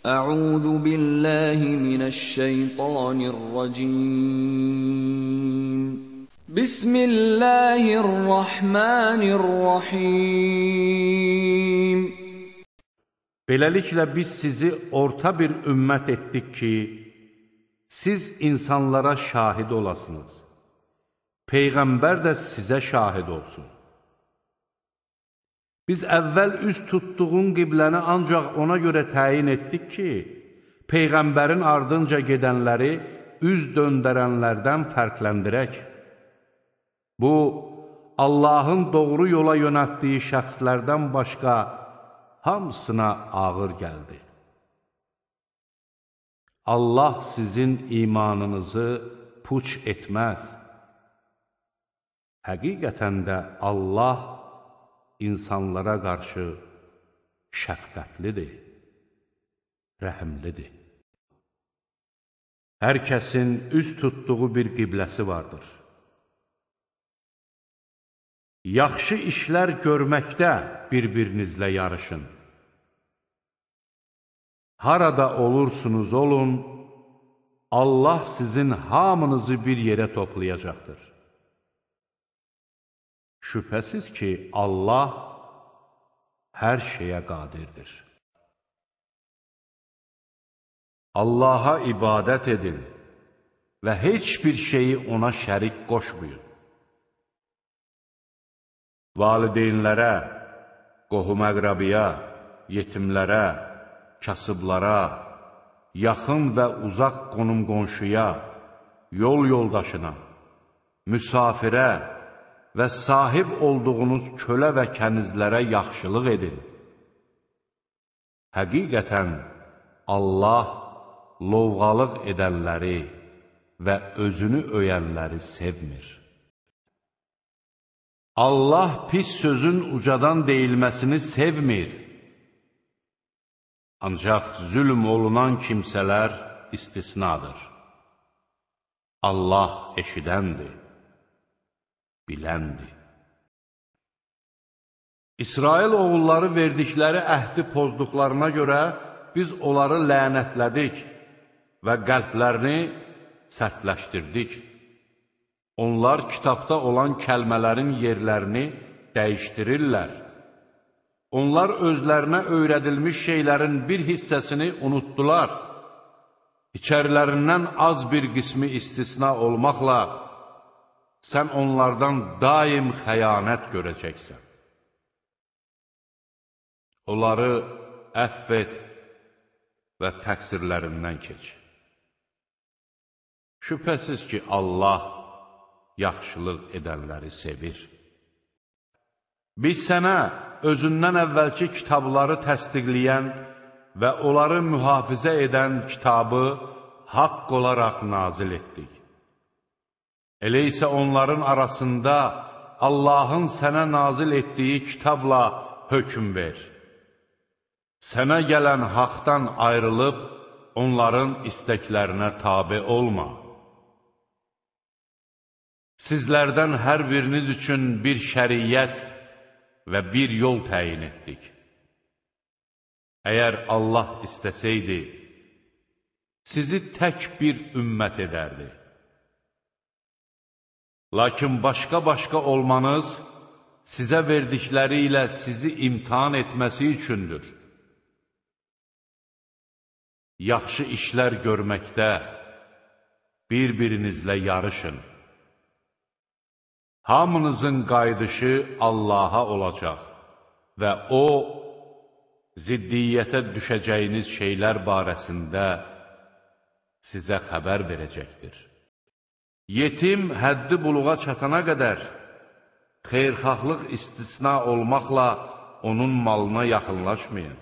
أعوذ بالله من الشيطان الرجيم بسم الله الرحمن الرحيم Beləliklə biz sizi orta bir ümmət etdik ki, siz insanlara şahid olasınız. Peyğəmbər də sizə şahid olsun. Biz əvvəl üz tutduğun qibləni ancaq ona görə təyin etdik ki, Peyğəmbərin ardınca gedənləri üz döndərənlərdən fərqləndirək. Bu, Allahın doğru yola yönəltdiyi şəxslərdən başqa hamısına ağır gəldi. Allah sizin imanınızı puç etməz. Həqiqətən də Allah insanlara qarşı şəfqətlidir, rəhimlidir. Hər kəsin üz tutduğu bir qibləsi vardır. Yaxşı işlər görməkdə bir-birinizlə yarışın. Harada olursunuz olun, Allah sizin hamınızı bir yerə toplayacaqdır. Şübhəsiz ki, Allah hər şeyə qadirdir. Allaha ibadət edin və heç bir şeyi ona şərik qoşmayın. Valideynlərə, qohum-əqrabiyə, yetimlərə, kasıblara, yaxın və uzaq qonum-qonşuya, yol yoldaşına, müsafirə və sahib olduğunuz kölə və kənizlərə yaxşılıq edin. Həqiqətən, Allah lovğalıq edənləri və özünü öyənləri sevmir. Allah pis sözün ucadan deyilməsini sevmir. Ancaq zülm olunan kimsələr istisnadır. Allah eşidəndir, biləndir. İsrail oğulları verdikləri əhdi pozduqlarına görə biz onları lənətlədik və qəlblərini sərtləşdirdik. Onlar kitabda olan kəlmələrin yerlərini dəyişdirirlər. Onlar özlərinə öyrədilmiş şeylərin bir hissəsini unutdular. İçərilərindən az bir qismi istisna olmaqla, sən onlardan daim xəyanət görəcəksən. Onları əfv et və təqsirlərindən keç. Şübhəsiz ki, Allah yaxşılıq edənləri sevir. Biz sənə özündən əvvəlki kitabları təsdiqləyən və onları mühafizə edən kitabı haqq olaraq nazil etdik. Elə isə onların arasında Allahın sənə nazil etdiyi kitabla hökm ver. Sənə gələn haqdan ayrılıb, onların istəklərinə tabe olma. Sizlərdən hər biriniz üçün bir şəriyyət və bir yol təyin etdik. Əgər Allah istəsəydi, sizi tək bir ümmət edərdi. Lakin başqa-başqa olmanız sizə verdikləri ilə sizi imtihan etməsi üçündür. Yaxşı işlər görməkdə bir-birinizlə yarışın. Hamınızın qayıdışı Allaha olacaq və O, ziddiyyətə düşəcəyiniz şeylər barəsində sizə xəbər verəcəkdir. Yetim həddi buluğa çatana qədər xeyirxahlıq istisna olmaqla onun malına yaxınlaşmayın.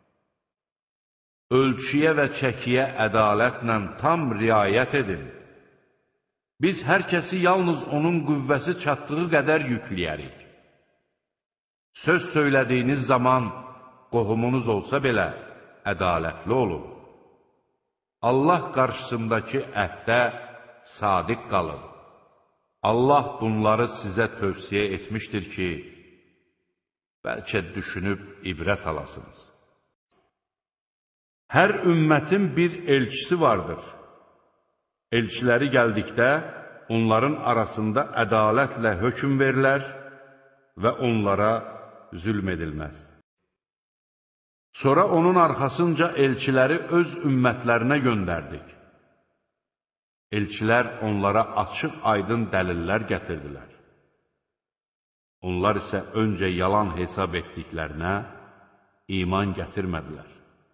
Ölçüyə və çəkiyə ədalətlə tam riayət edin. Biz hər kəsi yalnız onun qüvvəsi çatdığı qədər yükləyərik. Söz söylədiyiniz zaman qohumunuz olsa belə ədalətli olun. Allah qarşısındakı əhdə sadiq qalın. Allah bunları sizə tövsiyə etmişdir ki, bəlkə düşünüb ibrət alasınız. Hər ümmətin bir elçisi vardır. Elçiləri gəldikdə, onların arasında ədalətlə hökm verilər və onlara zülm edilməz. Sonra onun arxasınca elçiləri öz ümmətlərinə göndərdik. Elçilər onlara açıq-aydın dəlillər gətirdilər. Onlar isə öncə yalan hesab etdiklərinə iman gətirmədilər.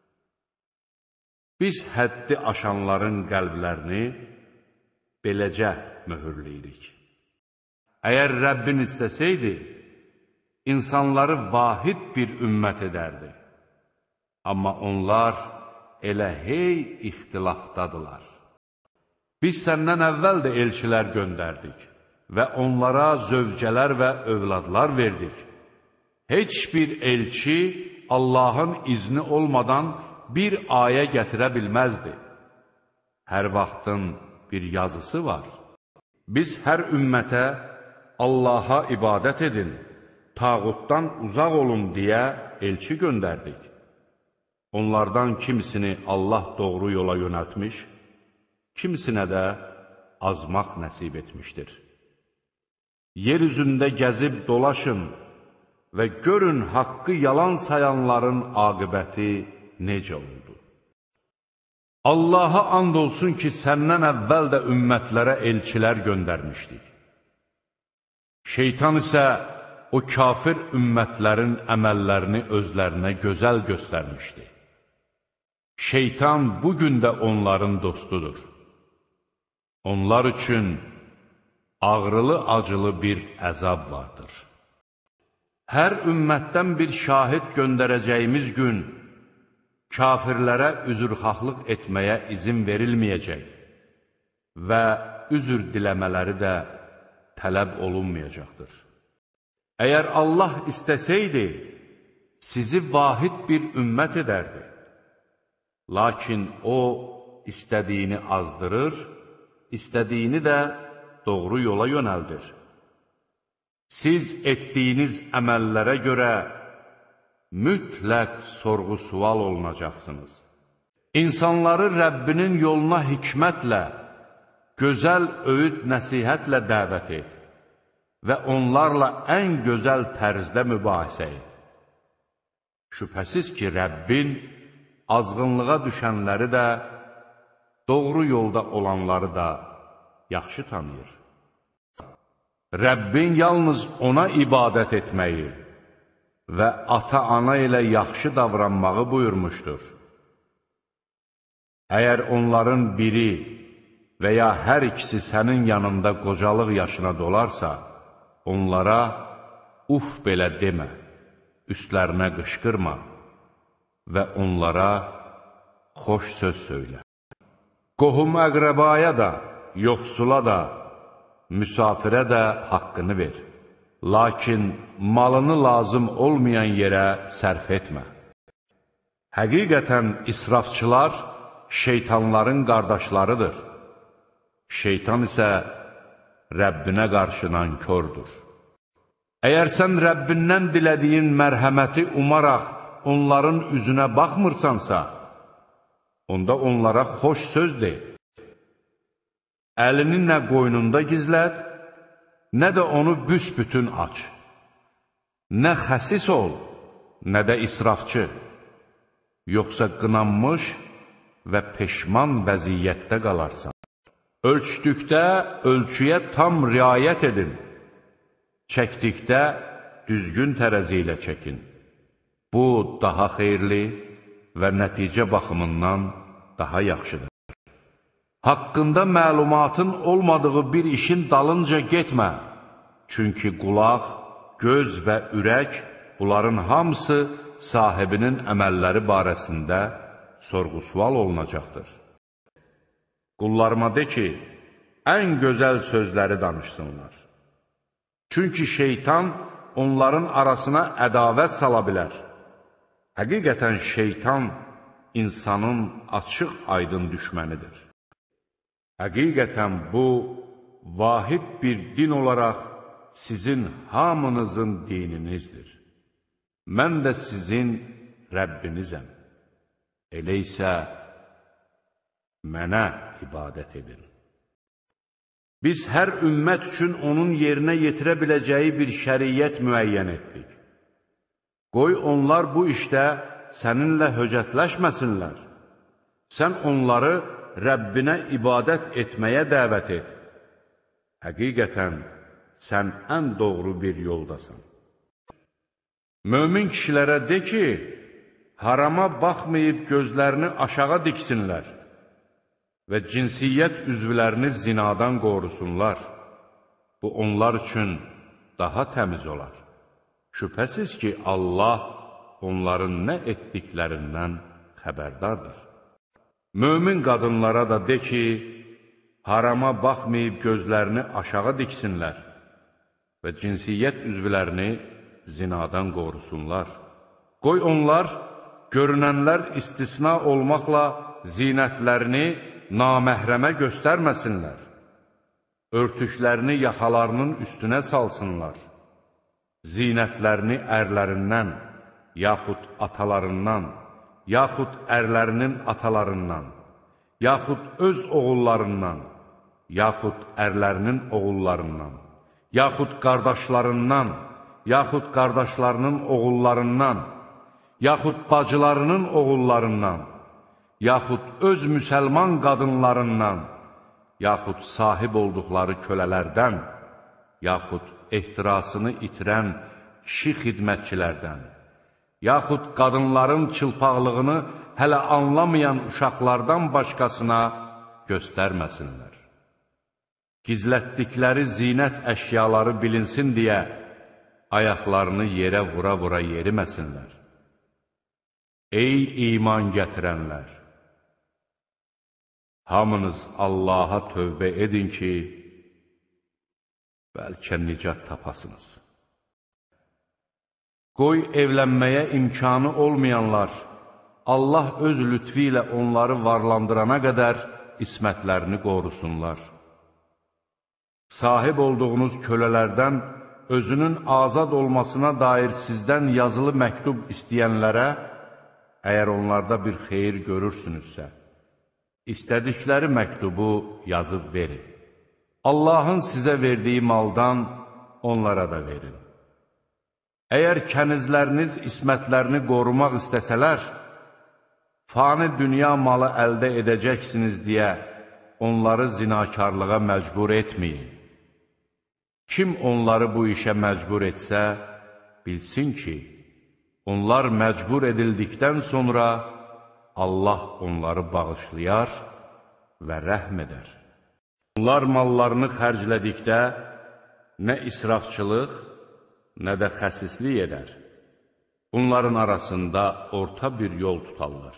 Biz həddi aşanların qəlblərini beləcə möhürləyirik. Əgər Rəbbin istəsəydi, insanları vahid bir ümmət edərdi. Amma onlar elə hey ixtilafdadılar. Biz səndən əvvəl də elçilər göndərdik və onlara zövcələr və övladlar verdik. Heç bir elçi Allahın izni olmadan bir ayə gətirə bilməzdi. Hər vaxtın bir yazısı var. Biz hər ümmətə Allaha ibadət edin, tağutdan uzaq olun deyə elçi göndərdik. Onlardan kimisini Allah doğru yola yönəltmiş, kimisinə də azmaq nəsib etmişdir. Yer üzündə gəzib dolaşın və görün haqqı yalan sayanların aqibəti necə oldu. Allaha and olsun ki, səndən əvvəl də ümmətlərə elçilər göndərmişdik. Şeytan isə o kafir ümmətlərin əməllərini özlərinə gözəl göstərmişdi. Şeytan bugün də onların dostudur. Onlar üçün ağrılı-acılı bir əzab vardır. Hər ümmətdən bir şahid göndərəcəyimiz gün, kafirlərə üzrxahlıq etməyə izin verilməyəcək və üzr diləmələri də tələb olunmayacaqdır. Əgər Allah istəsəydi, sizi vahid bir ümmət edərdi. Lakin O, istədiyini azdırır, istədiyini də doğru yola yönəldir. Siz etdiyiniz əməllərə görə mütləq sorğu-sual olunacaqsınız. İnsanları Rəbbinin yoluna hikmətlə, gözəl öyüd nəsihətlə dəvət et və onlarla ən gözəl tərzdə mübahisə et. Şübhəsiz ki, Rəbbin azğınlığa düşənləri də, doğru yolda olanları da yaxşı tanıyır. Rəbbin yalnız ona ibadət etməyi və ata-ana ilə yaxşı davranmağı buyurmuşdur. Əgər onların biri və ya hər ikisi sənin yanında qocalıq yaşına dolarsa, onlara uf belə demə, üstlərinə qışqırma və onlara xoş söz söylə. Qohum-əqrəbaya da, yoxsula da, müsafirə də haqqını ver. Lakin malını lazım olmayan yerə sərf etmə. Həqiqətən israfçılar şeytanların qardaşlarıdır. Şeytan isə Rəbbinə qarşı nankördür. Əgər sən Rəbbindən dilədiyin mərhəməti umaraq onların üzünə baxmırsansa, onda onlara xoş söz de. Əlini nə qoynunda gizlət, nə də onu büsbütün aç. Nə xəsis ol, nə də israfçı. Yoxsa qınanmış və peşman vəziyyətdə qalarsan. Ölçdükdə ölçüyə tam riayət edin. Çəkdikdə düzgün tərəzi ilə çəkin. Bu, daha xeyirli və nəticə baxımından daha yaxşıdır. Haqqında məlumatın olmadığı bir işin dalınca getmə. Çünki qulaq, göz və ürək, bunların hamısı sahibinin əməlləri barəsində sorğu-sual olunacaqdır. Qullarıma de ki, ən gözəl sözləri danışsınlar. Çünki şeytan onların arasına ədavət sala bilər. Həqiqətən şeytan insanın açıq-aydın düşmənidir. Həqiqətən bu, vahid bir din olaraq sizin hamınızın dininizdir. Mən də sizin Rəbbinizəm. Elə isə mənə ibadət edin. Biz hər ümmət üçün onun yerinə yetirə biləcəyi bir şəriyyət müəyyən etdik. Qoy onlar bu işdə səninlə höcətləşməsinlər. Sən onları Rəbbinə ibadət etməyə dəvət et. Həqiqətən, sən ən doğru bir yoldasan. Mömin kişilərə de ki, harama baxmayıb gözlərini aşağı diksinlər və cinsiyyət üzvlərini zinadan qorusunlar. Bu, onlar üçün daha təmiz olar. Şübhəsiz ki, Allah onların nə etdiklərindən xəbərdardır. Mömin qadınlara da de ki, harama baxmayıb gözlərini aşağı diksinlər və cinsiyyət üzvlərini zinadan qorusunlar. Qoy onlar, görünənlər istisna olmaqla zinətlərini naməhrəmə göstərməsinlər. Örtüklərini yaxalarının üstünə salsınlar. Zinətlərini ərlərindən, yaxud atalarından, yaxud ərlərinin atalarından, yaxud öz oğullarından, yaxud ərlərinin oğullarından, yaxud qardaşlarından, yaxud qardaşlarının oğullarından, yaxud bacılarının oğullarından, yaxud öz müsəlman qadınlarından, yaxud sahib olduqları kölələrdən, yaxud ehtirasını itirən kişi xidmətçilərdən, yaxud qadınların çılpaqlığını hələ anlamayan uşaqlardan başqasına göstərməsinlər. Gizlətdikləri zinət əşyaları bilinsin deyə ayaqlarını yerə vura-vura yeriməsinlər. Ey iman gətirənlər! Hamınız Allaha tövbə edin ki, bəlkə nicat tapasınız. Qoy evlənməyə imkanı olmayanlar, Allah öz lütfi ilə onları varlandırana qədər ismətlərini qorusunlar. Sahib olduğunuz kölələrdən özünün azad olmasına dair sizdən yazılı məktub istəyənlərə, əgər onlarda bir xeyir görürsünüzsə, istədikləri məktubu yazıb verin. Allahın sizə verdiyi maldan onlara da verin. Əgər kənizləriniz ismətlərini qorumaq istəsələr, fani dünya malı əldə edəcəksiniz deyə onları zinakarlığa məcbur etməyin. Kim onları bu işə məcbur etsə, bilsin ki, onlar məcbur edildikdən sonra Allah onları bağışlayar və rəhm edər. Onlar mallarını xərclədikdə nə israfçılıq, nə də xəsislik edər. Bunların arasında orta bir yol tutarlar.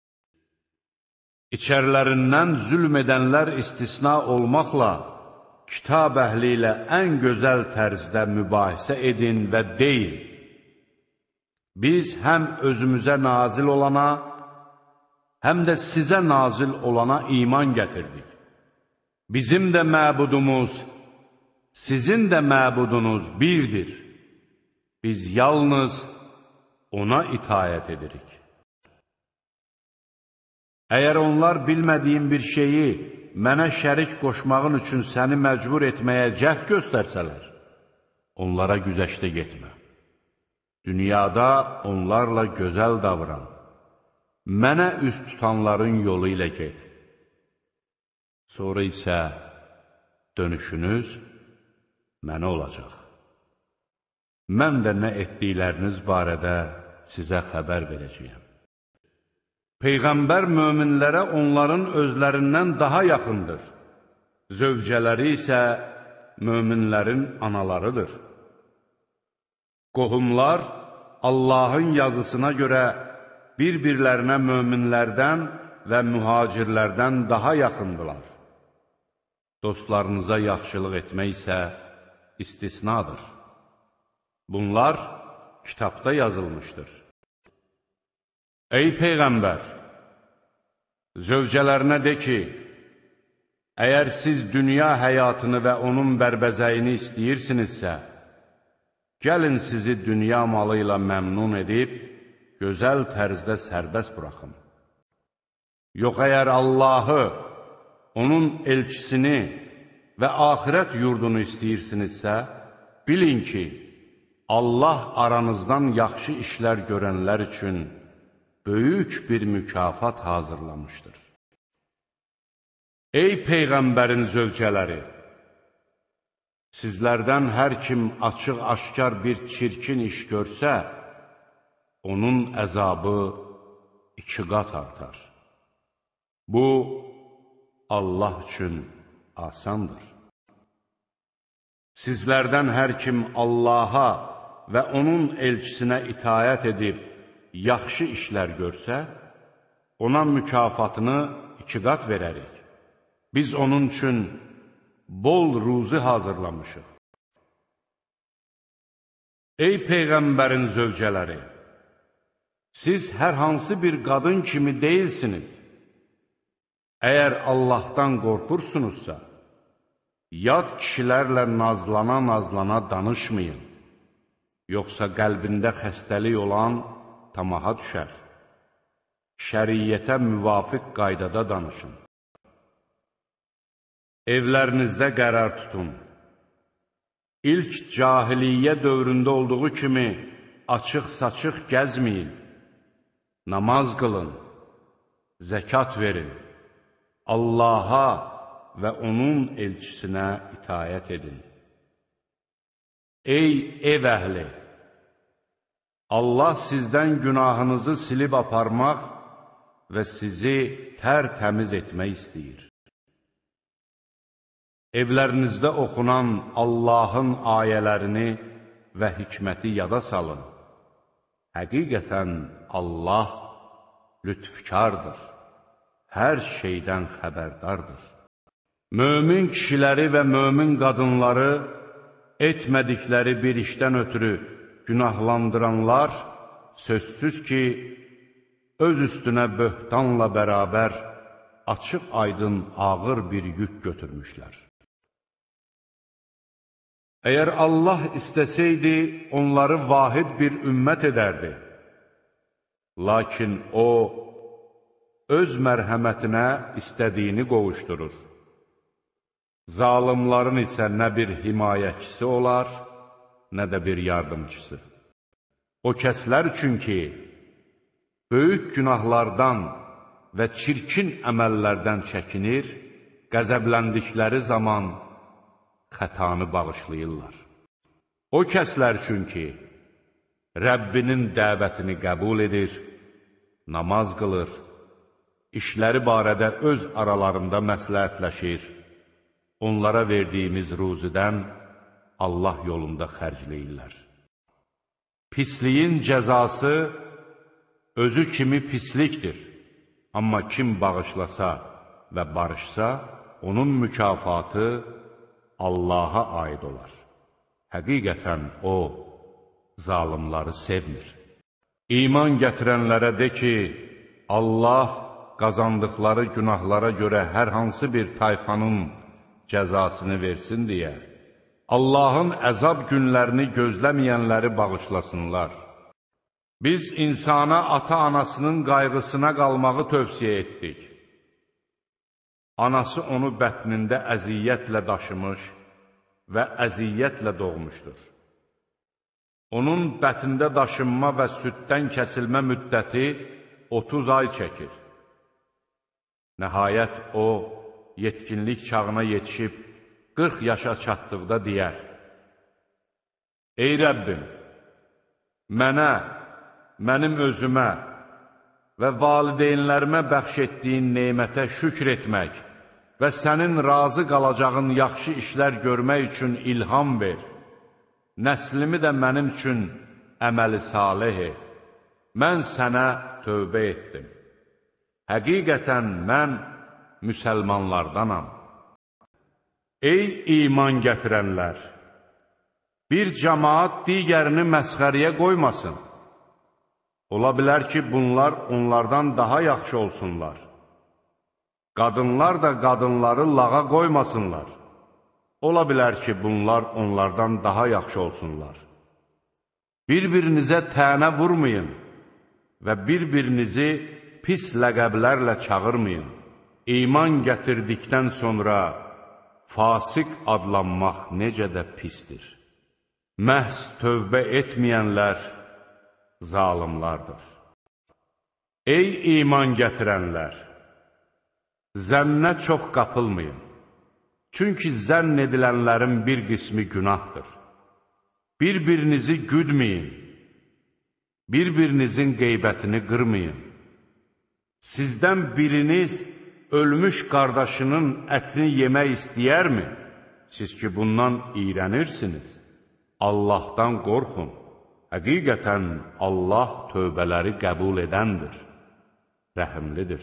İçərilərindən zülm edənlər istisna olmaqla, kitab əhli ilə ən gözəl tərzdə mübahisə edin və deyin. Biz həm özümüzə nazil olana, həm də sizə nazil olana iman gətirdik. Bizim də məbudumuz, sizin də məbudunuz birdir. Biz yalnız ona itayət edirik. Əgər onlar bilmədiyin bir şeyi mənə şərik qoşmağın üçün səni məcbur etməyə cəhd göstərsələr, onlara güzəşdə getmə. Dünyada onlarla gözəl davran. Mənə üst tutanların yolu ilə get. Sonra isə dönüşünüz mənə olacaq. Mən də nə etdikləriniz barədə sizə xəbər verəcəyəm. Peyğəmbər möminlərə onların özlərindən daha yaxındır. Zövcələri isə möminlərin analarıdır. Qohumlar Allahın yazısına görə bir-birlərinə möminlərdən və mühacirlərdən daha yaxındılar. Dostlarınıza yaxşılıq etmək isə istisnadır. Bunlar kitabda yazılmışdır. Ey Peyğəmbər! Zövcələrinə de ki, əgər siz dünya həyatını və onun bərbəzəyini istəyirsinizsə, gəlin sizi dünya malı ilə məmnun edib, gözəl tərzdə sərbəst buraxım. Yox, əgər Allahı, onun elçisini və axirət yurdunu istəyirsinizsə, bilin ki, Allah aranızdan yaxşı işlər görənlər üçün böyük bir mükafat hazırlamışdır. Ey Peyğəmbərin zövcələri! Sizlərdən hər kim açıq-aşkar bir çirkin iş görsə, onun əzabı 2 qat artar. Bu, Allah üçün asandır. Sizlərdən hər kim Allaha və onun elçisinə itayət edib, yaxşı işlər görsə, ona mükafatını 2 qat verərik. Biz onun üçün bol ruzi hazırlamışıq. Ey Peyğəmbərin zövcələri! Siz hər hansı bir qadın kimi deyilsiniz. Əgər Allahdan qorxursunuzsa, yad kişilərlə nazlana-nazlana danışmayın. Yoxsa qəlbində xəstəlik olan tamaha düşər. Şəriyyətə müvafiq qaydada danışın. Evlərinizdə qərar tutun. İlk cahiliyyə dövründə olduğu kimi açıq-saçıq gəzməyin. Namaz qılın, zəkat verin. Allaha və onun elçisinə itayət edin. Ey ev əhli! Allah sizdən günahınızı silib aparmaq və sizi tərtəmiz etmək istəyir. Evlərinizdə oxunan Allahın ayələrini və hikməti yada salın. Həqiqətən Allah lütfkardır, hər şeydən xəbərdardır. Mömin kişiləri və mömin qadınları etmədikləri bir işdən ötürü günahlandıranlar sözsüz ki, öz üstünə böhtanla bərabər açıq-aydın ağır bir yük götürmüşlər. Əgər Allah istəsəydi, onları vahid bir ümmət edərdi. Lakin O, öz mərhəmətinə istədiyini qovuşdurur. Zalimların isə nə bir himayəçisi olar, nə də bir yardımcısı. O kəslər üçün ki, böyük günahlardan və çirkin əməllərdən çəkinir, qəzəbləndikləri zaman xətanı bağışlayırlar. O kəslər üçün ki, Rəbbinin dəvətini qəbul edir, namaz qılır, işləri barədə öz aralarında məsləhətləşir, onlara verdiyimiz ruzidən Allah yolunda xərcləyirlər. Pisliyin cəzası özü kimi pislikdir, amma kim bağışlasa və barışsa, onun mükafatı Allaha aid olar. Həqiqətən O, zalimları sevmir. İman gətirənlərə de ki, Allah qazandıqları günahlara görə hər hansı bir tayfanın cəzasını versin deyə, Allahın əzab günlərini gözləməyənləri bağışlasınlar. Biz insana ata-anasının qayğısına qalmağı tövsiyə etdik. Anası onu bətnində əziyyətlə daşımış və əziyyətlə doğmuşdur. Onun bətndə daşınma və süddən kəsilmə müddəti 30 ay çəkir. Nəhayət o, yetkinlik çağına yetişib 40 yaşa çatdıqda deyər: Ey Rəbbim, mənə, mənim özümə və valideynlərimə bəxş etdiyin neymətə şükr etmək və sənin razı qalacağın yaxşı işlər görmək üçün ilham ver. Nəslimi də mənim üçün əməli salih et. Mən sənə tövbə etdim. Həqiqətən mən müsəlmanlardanam. Ey iman gətirənlər! Bir cəmaat digərini məsxəriyə qoymasın. Ola bilər ki, bunlar onlardan daha yaxşı olsunlar. Qadınlar da qadınları lağa qoymasınlar. Ola bilər ki, bunlar onlardan daha yaxşı olsunlar. Bir-birinizə tənə vurmayın və bir-birinizi pis ləqəblərlə çağırmayın. İman gətirdikdən sonra fasik adlanmaq necə də pisdir. Məhz tövbə etməyənlər zalimlardır. Ey iman gətirənlər! Zənnə çox qapılmayın. Çünki zənn edilənlərin bir qismi günahdır. Bir-birinizi güdməyin. Bir-birinizin qeybətini qırmayın. Sizdən biriniz ölmüş qardaşının ətini yemək istəyərmi? Siz ki, bundan iyrənirsiniz. Allahdan qorxun. Həqiqətən Allah tövbələri qəbul edəndir, rəhimlidir.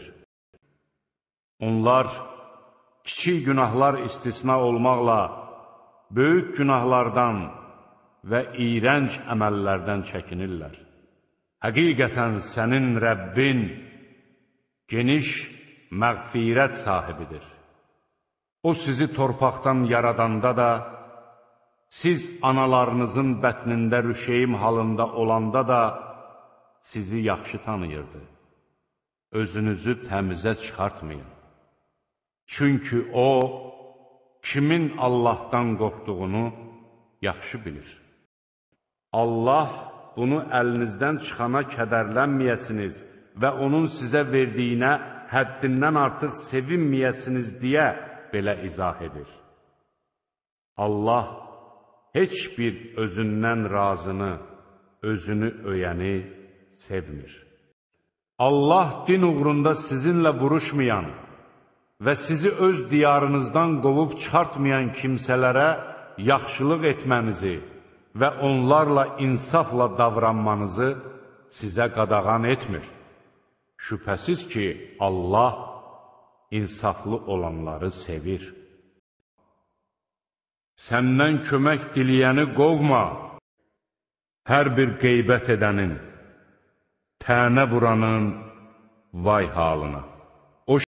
Onlar kiçik günahlar istisna olmaqla böyük günahlardan və iyrənc əməllərdən çəkinirlər. Həqiqətən sənin Rəbbin geniş məğfirət sahibidir. O sizi torpaqdan yaradanda da, siz analarınızın bətnində rüşeym halında olanda da sizi yaxşı tanıyırdı. Özünüzü təmizə çıxartmayın. Çünki O, kimin Allahdan qorxduğunu yaxşı bilir. Allah bunu əlinizdən çıxana kədərlənməyəsiniz və onun sizə verdiyinə həddindən artıq sevinməyəsiniz deyə belə izah edir. Allah heç bir özündən razını, özünü öyəni sevmir. Allah din uğrunda sizinlə vuruşmayan və sizi öz diyarınızdan qovub çıxartmayan kimsələrə yaxşılıq etmənizi və onlarla insafla davranmanızı sizə qadağan etmir. Şübhəsiz ki, Allah insaflı olanları sevir. Səndən kömək diləyəni qovma, hər bir qeybət edənin, tənə vuranın vay halına.